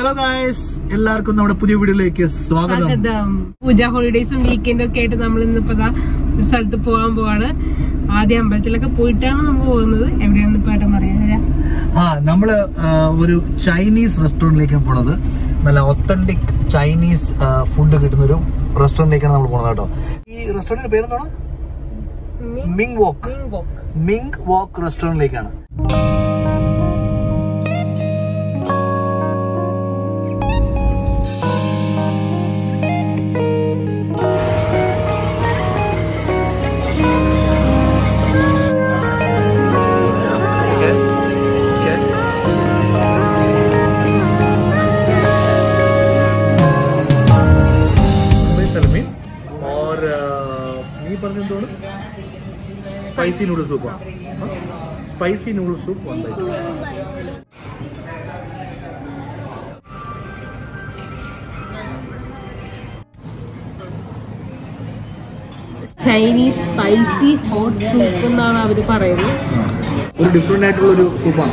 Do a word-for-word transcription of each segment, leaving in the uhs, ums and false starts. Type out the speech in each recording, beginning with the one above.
Hello guys, എല്ലാവർക്കും നമ്മുടെ പുതിയ വീഡിയോയിലേക്ക് സ്വാഗതം. പൂജ ഹോളിഡേയ്സും വീക്കെൻഡും ഒക്കെ ആയിട്ട് നമ്മൾ ഇന്നിപ്പോ ഒരു സ്ഥലത്ത് പോകാൻ പോവാണ്. ആദ്യം അമ്പലത്തിലൊക്കെ പോയിട്ടാണ് നമ്മൾ പോകുന്നത്. എവിടെയാണെന്ന് ഇപ്പൊ ഏട്ടൻ പറയാ. ആ നമ്മള് ഒരു ചൈനീസ് റെസ്റ്റോറന്റിലേക്കാണ് പോണത്. നല്ല ഒത്തന്റിക് ചൈനീസ് ഫുഡ് കിട്ടുന്ന ഒരു റെസ്റ്റോറന്റിലേക്കാണ് നമ്മൾ പോണത് കേട്ടോ. ഈ റെസ്റ്റോറന്റിന്റെ പേരെന്താണ്? Ming wok. മിങ് വോക്ക് റെസ്റ്റോറന്റിലേക്കാണ്. Spicy noodle soup. Huh? Spicy noodle soup one by two. Chinese spicy hot soup എന്നാണ് അവര് പറയുന്നത്. ഒരു ഡിഫറെന്റ് ആയിട്ടുള്ള ഒരു സൂപ്പാണ്.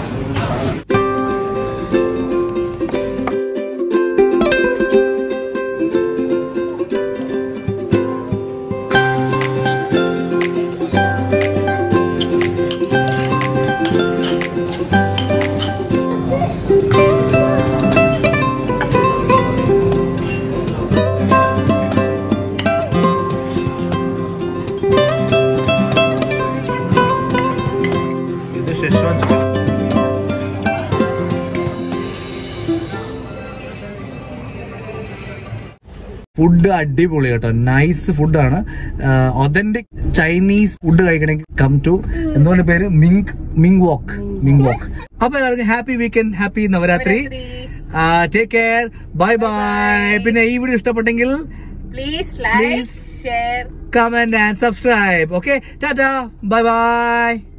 ഫുഡ് അടിപൊളി കേട്ടോ, നൈസ് ഫുഡാണ്. ഒതന്റിക് ചൈനീസ് ഫുഡ് കഴിക്കണമെങ്കിൽ കം ടു എന്തുകൊണ്ട് പേര് Ming Ming wok Ming wok. അപ്പൊ എല്ലാവർക്കും happy weekend, happy Navratri. Take care, bye bye. പിന്നെ ഈ വീഡിയോ ഇഷ്ടപ്പെട്ടെങ്കിൽ please like, share, comment and subscribe. Okay, tata, bye by.